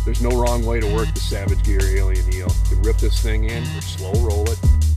There's no wrong way to work the Savage Gear Alien Eel. You rip this thing in or slow roll it.